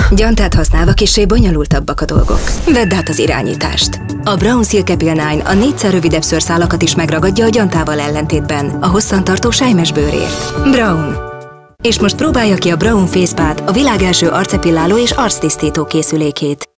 Gyantát használva kissé bonyolultabbak a dolgok. Vedd át az irányítást. A Braun Silke Pil 9 a 4-szer rövidebb szőrszálakat is megragadja a gyantával ellentétben, a hosszantartó selymes bőrért. Braun. És most próbálja ki a Braun Face Pad, a világ első arcepilláló és arctisztító készülékét.